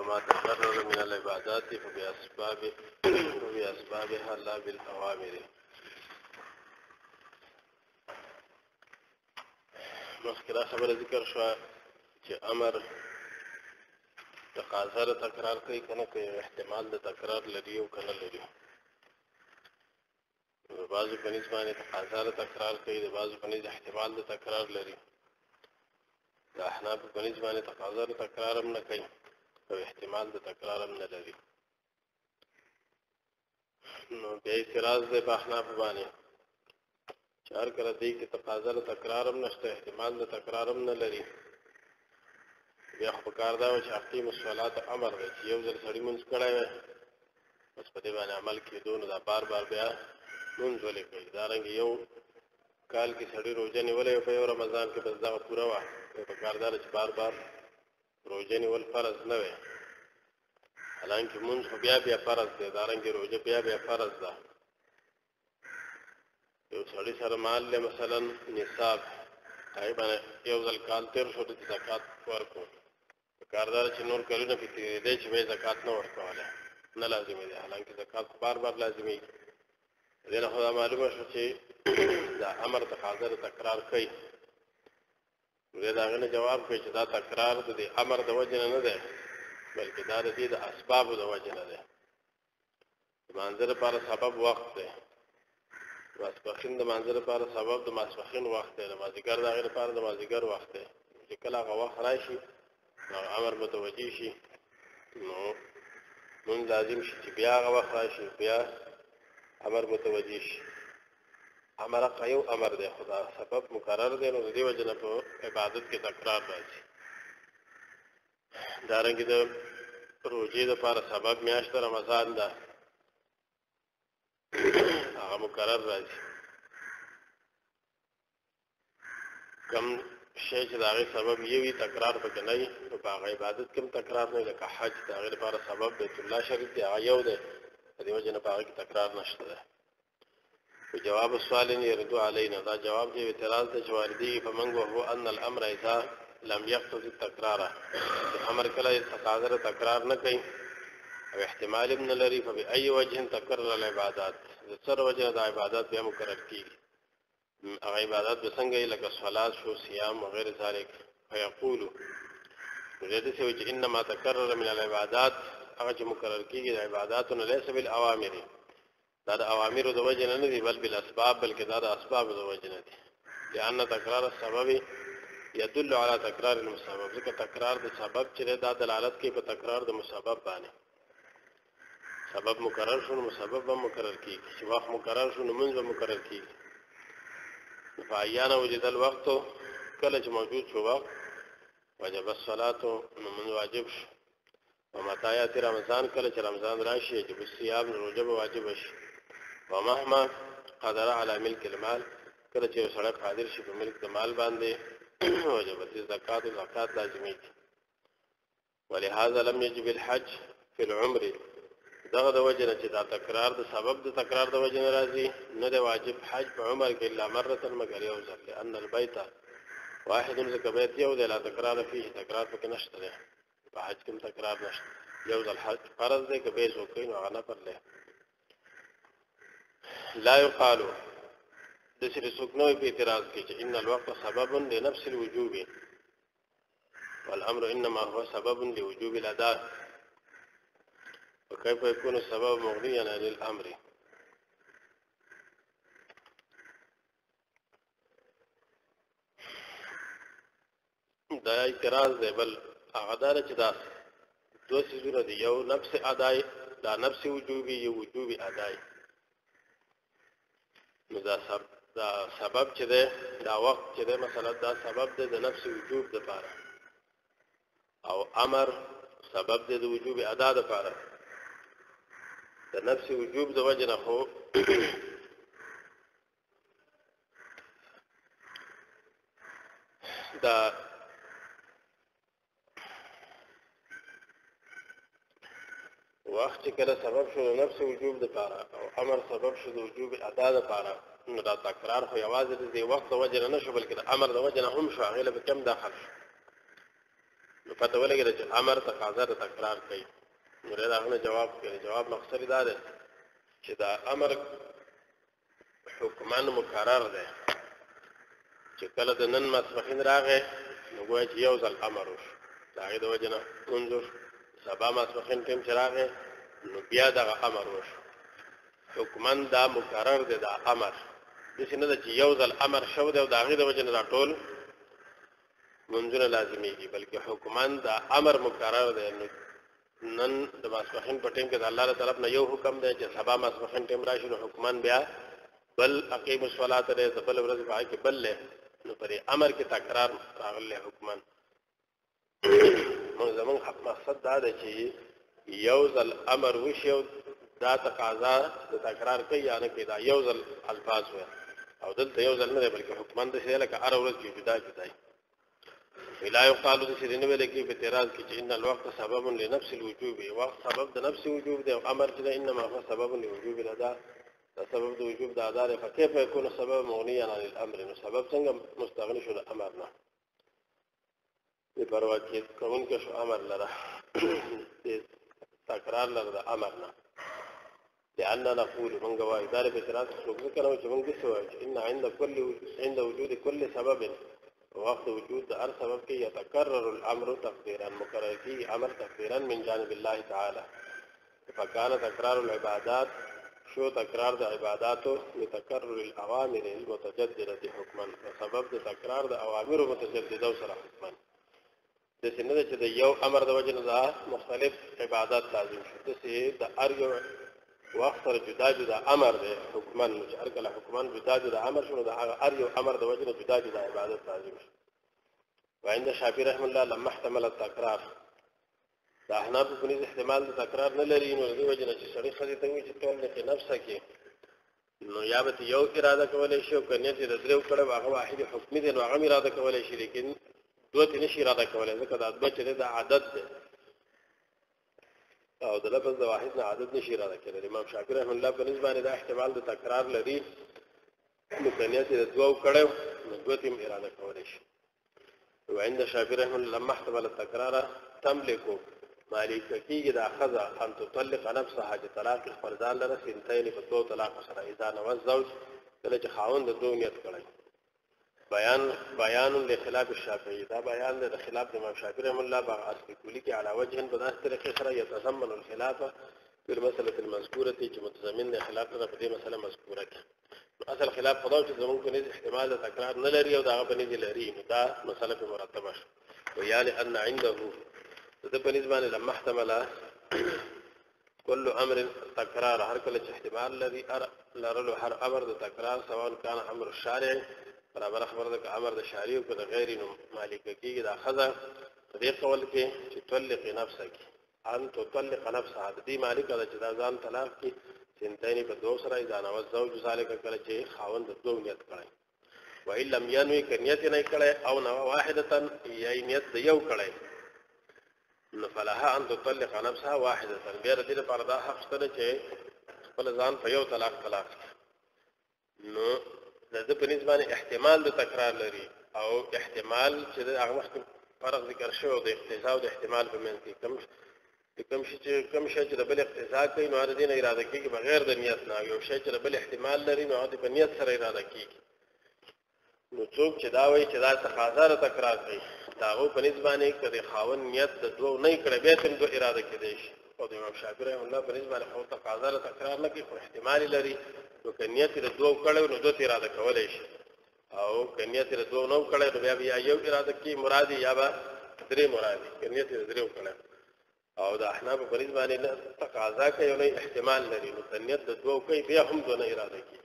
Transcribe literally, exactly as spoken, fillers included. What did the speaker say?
وما تكرر من العبادات فبأسباب فبأسبابها لا بالأوامر. مخکې خبره ذکر شوه چې امر تقاضا د تکرار کوي کنه کوي احتمال د تکرار لري او کنه لري. د بعضو په نسبت باندې تقاضا د تکرار کوي، د بعضو په نسبت احتمال د تکرار لري. د احناف په نسبت باندې تقاضا د تکرار هم نه کوي او احتمال د تکرار هم نه لري. نو بیا اعتراض دی په احناف باندې چې هر کله دی کې تقاضا د تکرار هم نشته، احتمال د تکرار هم نه لري، بیا خو پکار دا و چې اقیم الصلات امر دی چې یو ځل سړي مونځ کړی وی بس په دې باندې عمل کېدو، نو دا بار بار بیا مونځ ولې کوي. دارنګې یو کال کې سړي روژه نیولی په یو رمضان کې بس دغه پوره وه، نو پکار دا چې بار بار روژه نیول فرض نه وی، حالانکې مونځ خو بیا بیا فرض دی، دارنګې روژه بیا بیا فرض ده. یو سړي سره مال دی مثلا نصاب، هغې باندې یو ځل کال تېر شو چې زکات ورکړو، پکار دا چې نور کلونه پکې تېرېدی چې به یې زکات نه ورکولی، نه لازمي دی، حالانکې زکات خو بار بار لازمي. دې نه خو دا معلومه شو چې دا امر تقاضا د تکرار کوي. نو دې د هغې نه جواب کوي چې دا تکرار د دې امر د وجې نه نه دی، بلکې دا د دې د اسبابو د وجې نه دی. د مانځه لپاره سبب وخت دی، ماسپښین د مانځه لپاره سبب د ماسپښین وخت دی، د مازدیګر د هغې لپاره د مازدیګر وخت دی. چې کله هغه وخت راشي نو امر متوجه شي، نو مونځ لازم شي چې بیا هغه وخت راشي بیا امر متوجه شي. امر هغه یو امر دی، خو دا سبب مقرر دی، نو د دې وجې نه په عبادت کې تکرار راځي. دارنګې د روژې دپاره سبب میاشت رمضان ده، هغه مقرر راځي. کم شی چې د هغې سبب یې وي تکرار پکې نه وي، نو په هغه عبادت کې هم تکرار نه وي. لکه حج د هغې لپاره سبب بیت الله شریف دی، هغه یو دی، د دې وجې نه په هغه کې تکرار نشته دی. جواب السؤال يرد علينا، دا جواب دی اعتراض دی چې واردېږي په موږ، وهو ان الامر اذا لم يقتضي التکرار، امر کله تقاضا د تکرار نه کوي او احتمال هم نه لري، فبأي وجه تکرر العبادات، د څه وجه د عبادات بیا مقرر کېږي. هغه عبادات به څنګه وي لکه صلات شو، صیام وغیر ذلک. فیقولو نو دې څه وایي چې انما تکرر من العبادات، هغه چې مقرر کېږي د عباداتو نه لیس بالاوامر، دا د اوامرو د وجې نه نه دي، بل بالاسباب، بلکې دا د اسبابو د وجې نه دي. لأن تکرار السبب يدل على تکرار المسبب، ځکه تکرار د سبب چې دا دلالت کوي په تکرار د مسبب باندې. سبب مقرر شو نو مسبب هم مقرر کېږي، چې وخت مقرر شو نو منځ به مقرر کېږي. فاعیان وجد الوقت، کله چې موجود شو وقت، وجب الصلاة، نو منځ واجب شو. ومتى یأتي رمضان، کله چې رمضان راشي یجب الصيام، روژه به واجب شي. ومهما قدر على ملک المال، کله چې یو سړی قادر شي په ملک د مال باندې، وجبت الزکات، زکات لازمي دي. ولهذا لم يجب الحج في العمر، دغه د وجه نه چې دا تکرار د سبب د تکرار د وجه نه راځي، نه دی واجب حج په عمر کې الا مرة، مگر یو ځل، لأن البيت واحد، ځکه بیت یو دی، لا تکرار فيه، تکرار پکې نشته دی، په حج کې هم تکرار نشته، یو ځل حج فرض دی، که به یې څوک کوي نو هغه نفل دی. لا يقال، داسې څوک نه وایي په اعتراض کې چې ان الوقت سبب لنفس الوجوب والامر انما هو سبب لوجوب الاداء، وكيف يكون السبب مغنيا عن الامر. دا اعتراض دی، بل هغه دا چې دا دوه څیزونه دي، یو نفس ادای، دا نفس وجوبي، یو وجوبي ادای. نو دا سبب دا سبب چې دی، دا وخت چې دی مثلا دا سبب دی د نفس وجوب دپاره، او امر سبب دی د وجوب ادا دپاره. د نفس وجوب د وجه نه خو دا وخت چې کله سبب شو د نفس وجوب دپاره او امر سبب شو د وجوب ادا دپاره، نو دا تکرار خو یوازې د دې وخت د وجې نه نه شو، بلکې د امر د وجې نه هم شو، هغې له به کم داخل شو. نو پته ولګېده چې امر تقاضا د تکرار کوي. نو دا هغه جواب کوي. جواب مقصد دا دی چې دا امر حکمان مکرر دی چې کله د نن ماسپښین راغی نو ګویا چې یو ځل امر وشو د هغې د وجې نه منځ سبا ماسپښین ټیم چې راغی نو بیا دغه امر وشو. حکمان دا مکرر دی دا امر داسې نه ده چې یو ځل امر شو دی او د هغې د وجې نه دا ټول منځونه لازمیږي بلکې حکمان دا امر مکرر دی. نن د ماسپښین په ټیم کې د الله تعالی طرف نه یو حکم دی چې سبا ماسپښین ټیم راشي نو حکمان بیا بل اقیم الصلاة دی د بل ورځې په هغې کې بل دی نو په دې امر کې تکرار راغلی حکمان. موږ زموږ مقصد دا دی چې یو ځل امر وشي او دا تقاضا د تکرار کوي یا نه کوي دا یو ځل الفاظ وي او دلته یو ځل نه دی بلکې حکمان داسې دی لکه هره ورځ کې جدا جدا وي. لا يقال داسې دی نه ویلی کېږي په اعتراض کې چې ان الوقت سبب لنفس الوجوب وقت سبب د نفس وجوب دی او امر چې دی انما هو سبب لوجوب الادا دا سبب د وجوب د ادا دی. فکیف یکون سبب مغنیا عن الامر نو سبب څنګه مستغني شو د امر نه بې پروا کوونکی شو امر لره تکرار لره د امر نه. لأن نقول من قواعد دار بشرات السوق ذكروا چې موږ څه وایو چې ان عند كل عند وجود كل سبب وقت وجود هر سبب کې يتكرر الامر تقديرا مقرر کی امر تقديرا من جانب الله تعالى. فكان تكرار العبادات شو تکرار د عباداتو لتکرر الاوامر المتجدده حکما سبب د تکرار د اوامر متجدده سره حکما د سینه چې د یو امر د وجه نه مختلف عبادت لازم شو د سي د ار یو وقت سره جدا جدا امر دی حکما چې هر کله حکما جدا جدا امر شنو د هغه ار یو امر د وجه نه جدا جدا عبادت لازم شو. وعند شافعي رحم الله لما احتمل التکرار دا احناف په نيز احتمال د تکرار نه لري نو د وجه نه چې سړی خدي ته وي چې ټول نه نفسه کې نو یا به یو اراده کولای شي او کنه چې د درو کړه هغه واحد حکم دي نو هغه اراده کولای شي لیکن دوه تنه شي اراده کولای ځکه دا د چې د عادت ده او د لفظ د واحد نه عادت نشي اراده کولای. امام شافعي رحم الله په نسبت باندې دا احتمال د تکرار لري نو کنه چې د دوه کړه نو دوه تیم اراده کولای شي. وعند شافعي رحم الله لما احتمل التکرار تملكو مالک کیږي دا خزه ان تطلق نفسها چې طلاق خپل ځان لره سنتين په دوه طلاق سره اذا نو زوج کله چې خاوند د دوه نیت کړی. بیان بیان له خلاف الشافعي دا بیان د خلاف د امام شافعي رحم الله باغ اصلي کلی کې علاوه وجه په داسې طریقې سره يتضمن الخلاف په المساله المذکوره چې متضمن د خلاف سره په دې مسله مذکوره کې. اصل خلاف خدای چې زمونږ په نيز احتمال د تکرار نه لري او دا په نيز لري نو دا مسله په مرتبه شو. ویال ان عنده د په نسبت باندې لما احتمل كل امر تکرار هر کله چې احتمال لري ار لرلو هر امر د تکرار سواء كان امر الشارع برابر خبر د امر د شارع او د غیر نو مالک کیږي دا خذا دې قول کې چې طلق نفسك ان تطلق نفسها دې مالک د چې دا ځان طلاق کې سنتين په دوه سره اذا نو زوج ذالک کله چې خاوند د دوه نیت کړي و ان لم ينوي کنیت نه کړي او نو واحده یا نیت یو کړي نو فلها ان تطلق نفسها واحده غیر دې لپاره دا حق شته چې خپل ځان په یو طلاق طلاق نو د دې په نسبت باندې احتمال د تکرار لري او احتمال چې هغه وخت فرق ذکر شوی د اقتضا او د احتمال په منځ کې کم کم شي چې کم شي چې د بل اقتضا کوي نو د دې نه اراده کوي بغیر د نیت نه یو شی چې د بل احتمال لري نو د نیت سره اراده کوي. نو څوک چې دا وایي چې دا تقاضا د تکرار کوي دا او په نسبت باندې کړي خاون نیت د دوه نه کړي به تم دوه اراده کوي او د امام شافعي رحم الله په نسبت باندې او تقاضا د تکرار نه کوي خو احتمال لري نو کنیت د دوه کړي نو دوه اراده کولای شي او کنیت د دوه نو کړي نو بیا بیا یو اراده کوي مرادي یا به درې مرادي کنیت د درې کړي او د احناف په نسبت باندې تقاضا کوي نو احتمال لري نو کنیت د دوه کوي بیا هم دوه اراده کوي